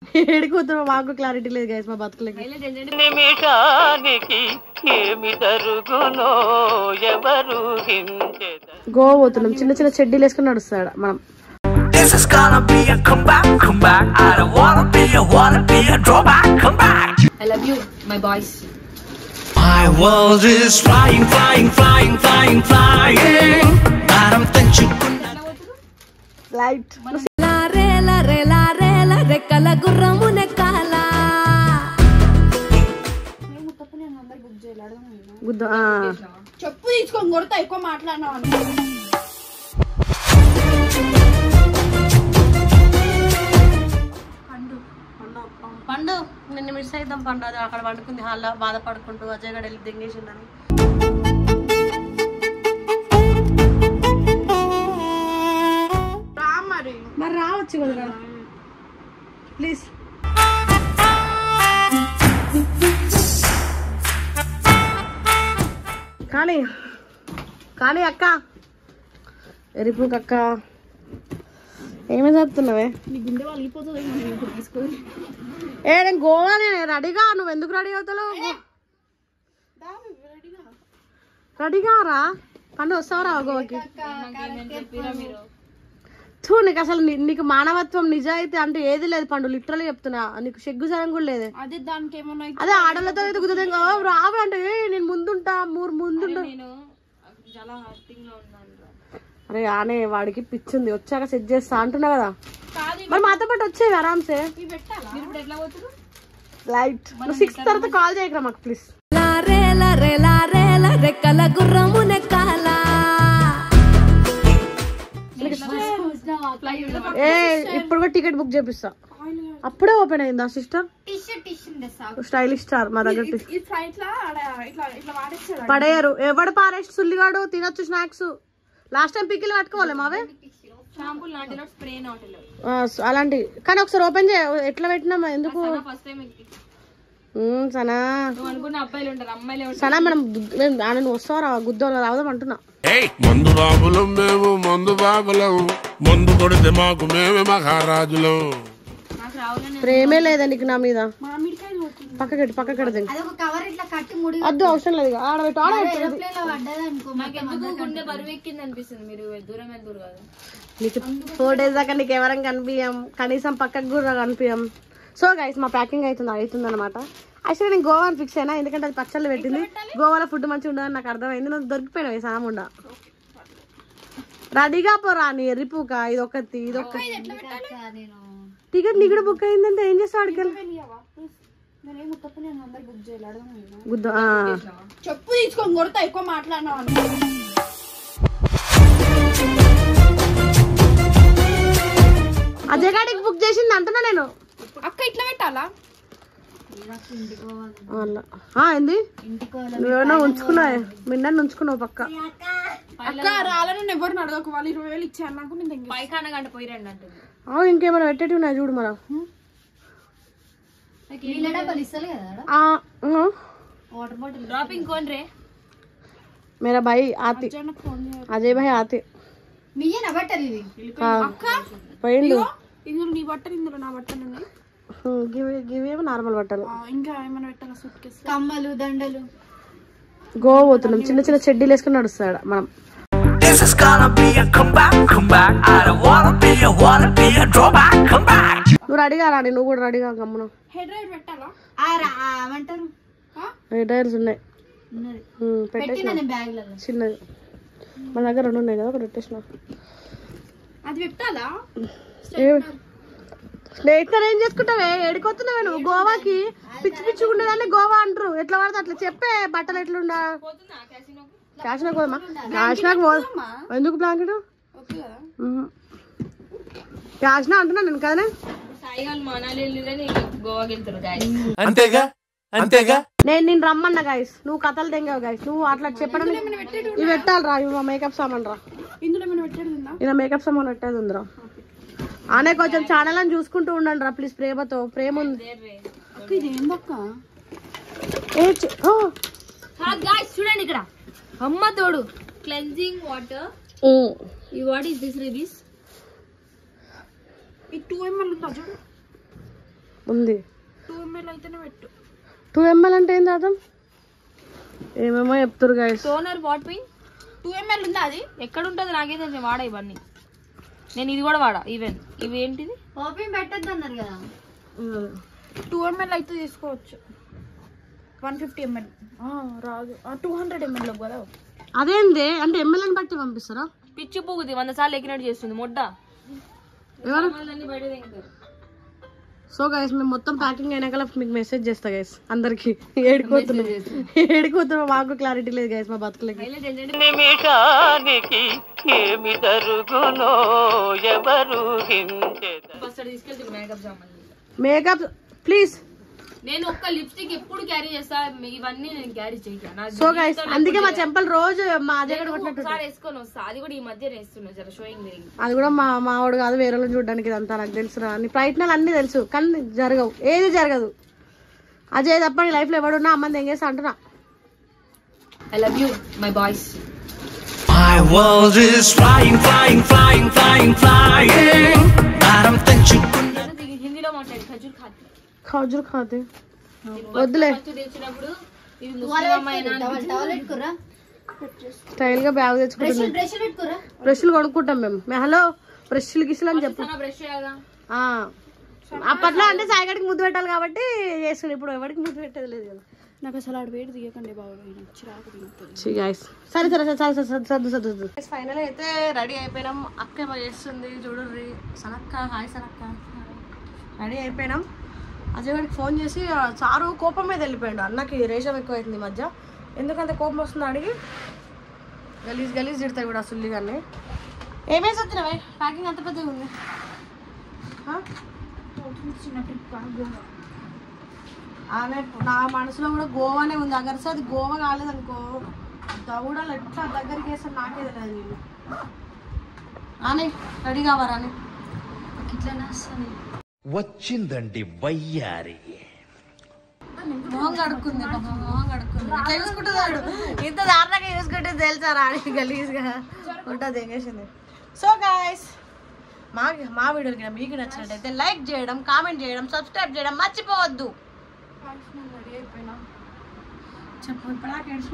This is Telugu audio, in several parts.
ఏడుకుతున్నా మాకు క్లారిటీ లేదు గైస్ మా బతుకులకి. గోవా పోతున్నాం, చిన్న చిన్న చెడ్డీలు వేసుకుని నడుస్తాడు మనం. This is gonna be a comeback, comeback. I don't wanna be a drawback, come back. I love you, my boys. My world is flying, flying, flying, flying, flying. I don't think you could. Light. La re la re la re la re kala gurramu nekala. మేము తప్పని అందరూ బుక్ చేయాలి అడగను. గుద్ద చెప్పు తీసుకొని కొడతా ఎక్కువ మాట్లాడినావు. పండు నిన్ను మిస్ అయిద్దాం పండు. అది అక్కడ పండుకుంది హాల్లో బాధపడుకుంటూ అజయ్ గడ వెళ్ళి దెంగేసిందని. మరి రావచ్చు కదా ప్లీజ్. కానీ కానీ అక్క ఎరిపు అక్క ఏమేమి చెప్తున్నావే? నీ గుండె వాళ్ళిపోతుంది ఇప్పుడు తీసుకొని. నేను గోవానే రెడీగా. నువ్వు ఎందుకు రెడీ అవుతావు? రెడీగా రా పండు. వస్తావరా గోవాకి? చూ నీకు అసలు నీకు మానవత్వం నిజాయితీ అంటే ఏది లేదు పండు. లిటరల్ చెప్తున్నా, నీకు సిగ్గు సరం కూడా లేదు. అదే దానికి ఏమన్నా అదే ఆడలతో అయితే కుదురుతుంది. రావు అంటే నేను ముందుంటా ముందుంటా. అరే ఆనే వాడికి పిచ్చింది, వచ్చాక సెట్ చేస్తా అంటున్నా కదా. మరి మాతో పాటు వచ్చేవి ఆరామ్సే. లైట్ 6 తర్వాత కాల్ చేయకరా మాకు ప్లీజ్. ఏ ఇప్పుడు కూడా టికెట్ బుక్ చేపిస్తా. అప్పుడే ఓపెన్ అయిందా సిస్టర్? స్టైలిష్ స్టార్ మా దగ్గర పడేయరు. ఎవడు పారేసి సుల్లిగాడు తినొచ్చు స్నాక్స్. లాస్ట్ టైం పిక్కిలు పట్టుకోవాలి మావే అలాంటి. కానీ ఒకసారి ఓపెన్ చేయ ఎట్లా పెట్టినా ఎందుకు సనా సనా మనం నువ్వు వస్తావా గుద్ద రావదాం అంటున్నా. మందు బాబులం మేము, మందు బాబులం, మందు కొడితే మాకు మేమే మహారాజులం. ప్రేమే లేదా నీకు నా మీద? పక్కకెడు అద్దు అవసరం లేదు. ఆడబెట్టు నీకు 4 days దాకా నీకు ఎవరం కనిపించాం, కనీసం పక్కకు కూడా కనిపించాం. సో గైస్ మా ప్యాకింగ్ అవుతుంది అనమాట. యాక్చువల్లీ నేను గోవా అని ఫిక్స్ అయినా, ఎందుకంటే అది పచ్చళ్ళు పెట్టింది. గోవాలో ఫుడ్ మంచిగా ఉండదని నాకు అర్థమైంది. నువ్వు దొరికిపోయినావు సాముండా. రెడీగా పోరా నీ ఎర్రిపూక. ఇదొకటి టికెట్ నీకు బుక్ అయిందంటే ఏం చేస్తావు? అడిగెళ్ళి గుద్ద చెప్పు తీసుకొని కొడతా ఎక్కువ మాట్లాడినావు. అజయ్ గాడికి బుక్ చేసింది అంటున్నా నేను. అక్క ఇట్లా పెట్టాలా? ఏంది నువ్వేమన్నా ఉంచుకున్నా? మిన్న ఉంచుకున్నావు పక్క. అక్క రాలని ఎవరిని అడగకు. వాళ్ళు 20,000 ఇచ్చారు నాకు. నేను పైకాన గంట పోయి రండి అంటుంది. ఇంకేమైనా పెట్టేటి ఉన్నాయి చూడు మన. मेरा भाई आती अजय भाई आती పోయిండు. ఇందులో నీ బట్టలు, ఇందులో నా బట్టలు ఉన్నాయి. గివేమో నార్మల్ బట్టలు. ఇంకా ఏమైనా పెట్టాలా? సూట్ కేసు, కమ్మలు, దండలు. గోవా పోతున్నాం, చిన్న చిన్న చెడ్డీలు వేసుకుని నడుస్తాడు మనం. This is gonna be a comeback, comeback. I don't wanna be a drawback, come back. నువ్వు రెడీగా రాని, నువ్వు కూడా రెడీగా గమ్మును. హెడ్ రైడ్ పెట్టాలా? ఏమంటారు? హెడ్ రైడ్స్ ఉన్నాయి పెట్టేసిన చిన్నది. మన దగ్గర 2 ఉన్నాయి కదా, ఒకటి పెట్టేసిన. అది పెట్టాలా? స్నేహితులు ఏం చేసుకుంటావే? ఏడికొస్తున్నావే నువ్వు గోవాకి? పిచ్చి పిచ్చి ఉండేదాన్ని గోవా అంటారు. ఎట్లా పడితే అట్లా చెప్పే. బట్టలు ఎట్లుండా? కాశీనాకు పోదమ్మా. కాశీనాకు పోదమ్మా. ఎందుకు బ్లాంకెట్? కాశీనా అంటున్నా నేను కదనే. అంతేగా అంతేగా. నేను రమ్మన్నా గాయస్, నువ్వు కథలు తెంగావు గాయస్. నువ్వు అట్లా చెప్పడం ఇవి పెట్టాలి రా. ఇవి మేకప్ సామాన్ రా. ఇలా మేకప్ సామాన్ పెట్టేది ఉందిరా. అనే కొంచెం ఛానల్ అని చూసుకుంటూ ఉండండి రా ప్లీజ్. ప్రేమతో ప్రేమ ఉంది. చూడండి ఇక్కడ అమ్మ తోడు క్లెన్జింగ్ వాటర్. ఈ వాట్ ఇస్ దిస్ రిలీజ్? ఈ 2 ml ఉందా చూడు. ఉంది. 2 ml అయితేనే పెట్టు. 2 ml అంటే ఏంది అర్థం? ఏమేమో చెప్తారు గైస్. టోనర్ వాటర్ 2 ml ఉందా? అది ఎక్కడ ఉంటుంది నాకే తెలియదు. వాడా ఇవన్నీ, నేను ఇది కూడా వాడా. ఈవెన్ ఇవి ఏంటిది పర్ఫ్యూమ్ పెట్టద్దు అన్నారు కదా. 2 ml అయితే తీసుకోవచ్చు. 150 ml రాదు. 200 ml కదా. అదేంది అంటే ఎంఎల్ అని బట్టి పంపిస్తారా? పిచ్చి పువ్వుది 100 సార్లు ఎక్కినట్టు చేస్తుంది మొడ్డ. ఎవరు? సో గైస్ మేము మొత్తం ప్యాకింగ్ అయినాక మీకు మెసేజ్ చేస్తా గైస్. అందరికి ఏడుకోతున్నాం మాకు క్లారిటీ లేదు గైస్ మా బతుకులకి. Makeup please. నేను ఒక్క లిప్స్టిక్ ఎప్పుడు క్యారీ చేస్తా, ఇవన్నీ నేను క్యారీ చేయను. సో గైస్ అందుకే మా చెంపలు రోజు మా అజయ్ ఒకసారి వేసుకొని వస్తా. అది కూడా ఈ మధ్య వేస్తున్నా జర షోయింగ్. అది కూడా మావాడు కాదు, వేరే వాళ్ళని చూడడానికి ఇదంతా నాకు తెలుసు. అన్ని ప్రయత్నాలు అన్ని తెలుసు కానీ జరగవు, ఏది జరగదు. అజయ్ తప్ప నీ లైఫ్ లో ఎవడున్నా అమ్మని ఏం చేస్తా అంటున్నా. I love you my boys. My world is flying, flying, flying, flying, flying. Daram tenchukunna. హిందీలో మాట్లాడి ఖజూర్ ఖాతే వద్దులే. తెచ్చినప్పుడు ఇది స్టైల్ గా బ్యాగ్ తెచ్చుకుంటున్నాం. బ్రష్లు కొనుక్కుంటాం మేము. హలో బ్రష్లు గిష్లు అని చెప్పు. అప్పట్లో అంటే సాయిగడికి ముద్దు పెట్టాలి కాబట్టి చేస్తుండే. ఇప్పుడు ఎవరికి ముద్దు పెట్టేది లేదు కదా. నాకు అసలు ఆడ వేడి దిగకండి బాబు. సరే సరే సరే సర్దు సర్దు. ఫైనల్ అయితే రెడీ అయిపోయినాం. అక్క ఏమో చేస్తుంది చూడండి. సనక్క హాయ్ సనక్క. రెడీ అయిపోయినాం. అజయ్ గారికి ఫోన్ చేసి చారు కోపం మీద వెళ్ళిపోయాడు. అన్నకి రేషం ఎక్కువ అవుతుంది ఈ మధ్య. ఎందుకంటే కోపం వస్తుందో అడిగి గలీజ్ గలీజ్ తిడతాయి కూడా సుల్లి కానీ. ఏమేసి వచ్చినావే? ప్యాకింగ్ అంత పెద్దగా ఉంది. ఆమె నా మనసులో కూడా గోవానే ఉంది. అగర్సే అది గోవా కాలేదనుకో దౌడలు ఎట్లా దగ్గరికి వేస్తాను నాకే తెలియదు. నేను రాని రెడీ కావా రాని ఇట్లా వచ్చిందండి వయ్యారి. మొహం కడుక్కుంది మొహం కడుక్కుంది. ఇట్లా చూసుకుంటున్నాడు. ఇంత దారుణంగా చూసుకుంటే తెలుసారా అని గలీజ్గా ఉంటుంది ఎంగేసింది. సో గాయస్ మా వీడియోకి మీకు నచ్చినట్టయితే లైక్ చేయడం, కామెంట్ చేయడం, సబ్స్క్రైబ్ చేయడం మర్చిపోవద్దు. చెప్పు ఇప్పుడు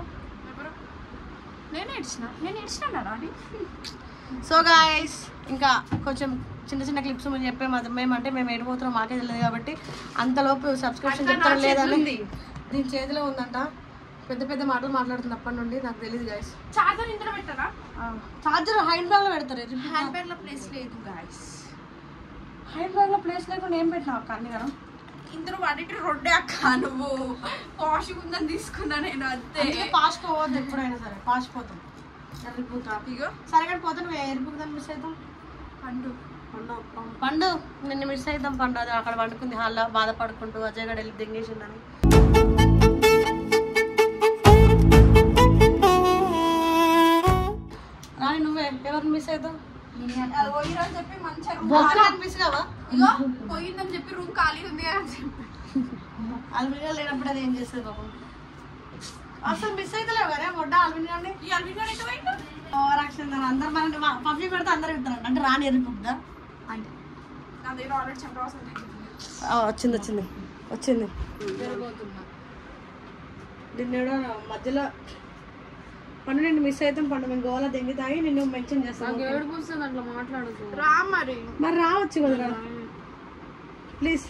నేను ఏడ్చినా. సో గాయస్ ఇంకా కొంచెం చిన్న చిన్న క్లిప్స్ మేము చెప్పే మేమంటే మేము ఏడిపోతున్నాం మాకే తెలియదు కాబట్టి అంతలోపు సబ్స్క్రిప్షన్ చెప్తాం లేదని దీని చేతిలో ఉందంట. పెద్ద పెద్ద మాటలు మాట్లాడుతుంది అప్పటి నుండి. నాకు తెలియదు గాయస్. చార్జర్ ఇందులో పెట్టారా? చార్జర్ హ్యాండ్ బ్యాగ్ లో పెడతారు. హ్యాండ్ బ్యాగ్ లో ప్లేస్ లేదు గాయస్. హ్యాండ్ బ్యాగ్ లో ప్లేస్ లేకుండా ఏం పెట్టినావు అక్క అన్ని కదా? ఇందులో వాటి 2 అక్క. నువ్వు పాష్ ఉందని తీసుకున్నా నేను. అంతే పాష్ పోవద్దు ఎప్పుడైనా సరే. పాష్ పోతాం ఎరిపోతా. ఇగో సరే కానీ పోతే నువ్వు ఎరిపోతాను మిస్ అవుతాం. పండు నిన్ను మిస్ అవుతాం. పండు అది అక్కడ పండుకుంది హాల్లో బాధపడుకుంటూ అజయ్ గడ వెళ్ళి దెంగేసిందని. రాని నువ్వే ఎవరిని మిస్ అవుతావు? చెప్పి మంచిగా మిస్ కావా? ఇగో పోయిందని చెప్పి రూమ్ ఖాళీ ఉంది అని చెప్పి అల్మినియా లేనప్పుడు అది ఏం చేస్తుంది పాపం. అసలు మిస్ అవుతలేవు కదా మొడ్డ అల్మినియాని. ఈ అల్విన్ ఎటు పోయిండు? రక్షణ అందరు మన పబ్లిక్ పెడితే అందరూ ఇస్తారంట. అంటే రాని ఎరిపుద్దా అంటే నా దగ్గర ఆల్రెడీ చెప్పవలసిన వచ్చింది వచ్చింది వచ్చింది. దీన్ని మధ్యలో పండు నిన్ను మిస్ అవుతాం. పండు మేము గోవాలో దెంగి తాగి నిన్ను మెన్షన్ చేస్తాం. అట్లా మాట్లాడదు రా. మరి రావచ్చు కదా ప్లీజ్.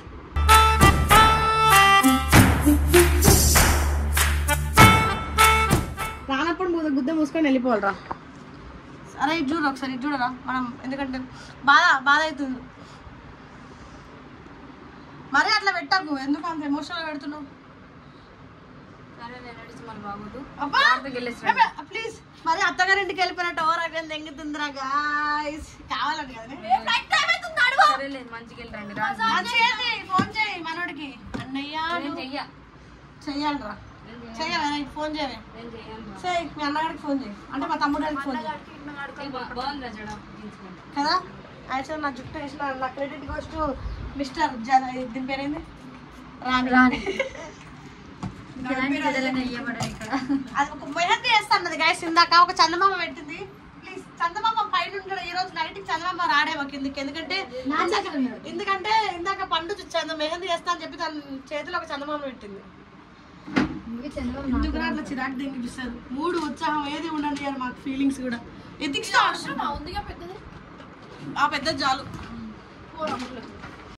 రానప్పుడు గుద్ద మూసుకొని వెళ్ళిపోవాలరా. అరే ఇటు చూడరా ఒకసారి, ఇటు చూడరా మనం. ఎందుకంటే బాధ అవుతుంది. మరీ అట్లా పెట్టకు. ఎందుకు అంత ఎమోషనల్ పెడుతున్నావు? ప్లీజ్ మరి అత్తగారింటికి వెళ్ళిపోయినట్టు ఓవర్ అయిపోయింది. ఎంగుతుందిరా గాయ్స్. కావాలని ఫోన్ చేయి మనోడికి. అన్నయ్య చెయ్యాలరా. చెయ్యాలి ఫోన్ చేయవే. చెయ్యి మీ అన్నగారికి ఫోన్ చేయి. అంటే మా తమ్ముడికి ఫోన్ చేయి కదా. యాక్చువల్ నా జుట్టు వేసిన నా క్రెడిట్ గోస్ టు మిస్టర్ దీని పేరేంది రాని. అది ఒక మెహందీ వేస్తాను అది గాయస్. ఇందాక ఒక చందమామ పెట్టింది. ప్లీజ్ చందమామ పైన ఉంటాడు. ఈ రోజు నైట్ చందమామ రాడేమో కిందికి. ఎందుకంటే ఇందాక పండు మెహందీ చేస్తా అని చెప్పి తన చేతిలో ఒక చందమామ పెట్టింది. ఎందుకు అట్లా చిరాకు దింగిపిస్తారు. మూడు ఉత్సాహం ఏది ఉండండి అని మాకు ఫీలింగ్స్ కూడా. ఎథిక్స్ అవసరం ఉందిగా పెద్దది. ఆ పెద్దది చాలు.